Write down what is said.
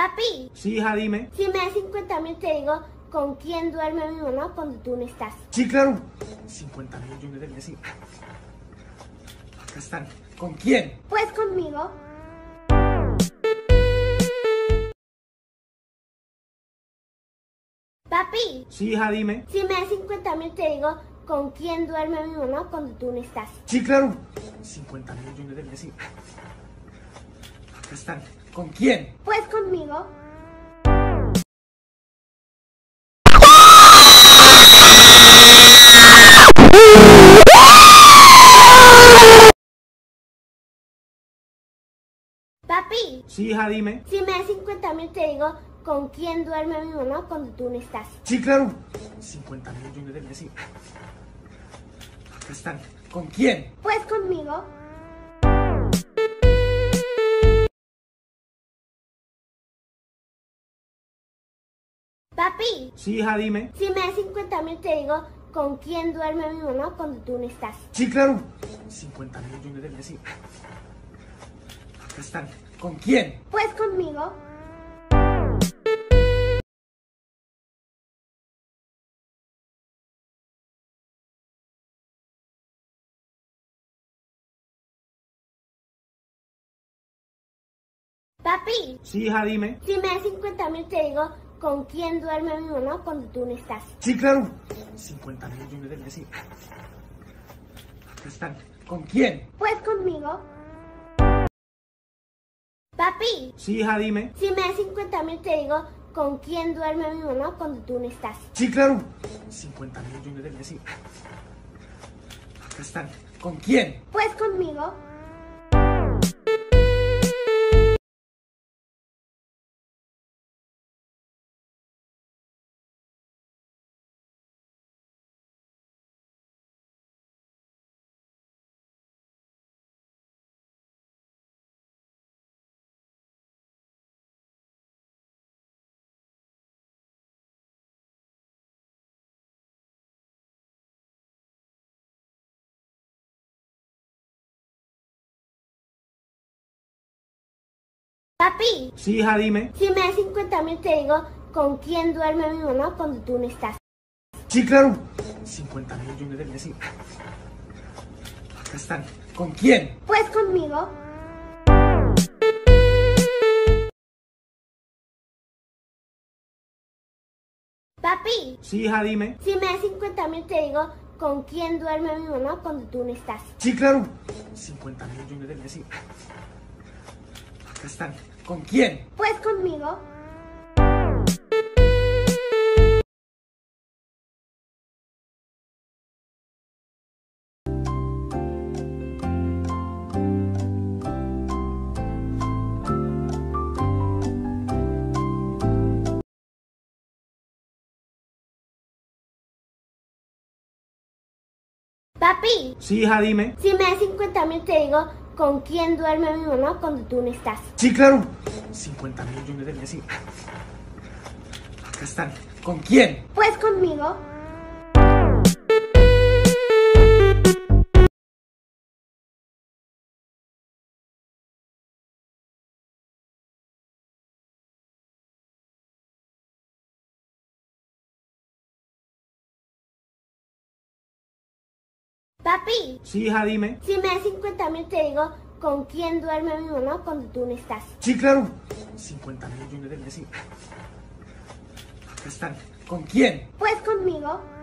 Papi, Sí, hija, dime. si me das 50.000 te digo con quién duerme mi mamá cuando tú no estás. Sí, claro. 50.000 yo no debía decir. Acá están. ¿Con quién? Pues conmigo. Papi, Sí, hija, dime. si me das 50.000 te digo con quién duerme mi mamá cuando tú no estás. Sí, claro. 50.000 yo no debía decir. Acá están. ¿Con quién? Pues conmigo. Papi, Sí, hija, dime. si me das 50.000 te digo con quién duerme mi mamá cuando tú no estás. Sí, claro. 50.000 yo no debía decir. Acá están. ¿Con quién? Pues conmigo. Papi, Sí, hija, dime. si me das 50.000 te digo con quién duerme mi mamá cuando tú no estás. Sí, claro. 50.000 yo no debía decir. Acá están. ¿Con quién? Pues conmigo. Papi, Sí, hija, dime. si me das 50.000 te digo con quién duerme mi mamá cuando tú no estás. Sí, claro. 50.000 yo no debía decir. Acá están. ¿Con quién? Pues conmigo. Papi, Sí, hija, dime. si me das 50.000 te digo con quién duerme mi mamá cuando tú no estás. Sí, claro. 50.000 yo no debía decir. Acá están. ¿Con quién? Pues conmigo. Papi, Sí, hija, dime. si me das 50.000 te digo con quién duerme mi mamá cuando tú no estás. Sí, claro. 50.000 yo no debía decir. Acá están. ¿Con quién? Pues conmigo. Papi, Sí, hija, dime. si me das 50.000 te digo con quién duerme mi mamá cuando tú no estás. Sí, claro. 50.000 yo no debía decir. Acá están. ¿Con quién? Pues conmigo. Papi, Sí, hija, dime. si me das 50.000 te digo con quién duerme mi mamá cuando tú no estás. Sí, claro. 50.000 yo no debía decir. Acá están. ¿Con quién? Pues conmigo. Papi, Sí, hija, dime. si me das 50.000 te digo con quién duerme mi mamá cuando tú no estás. Sí, claro. 50.000 yo no debía decir. Acá están. ¿Con quién? Pues conmigo.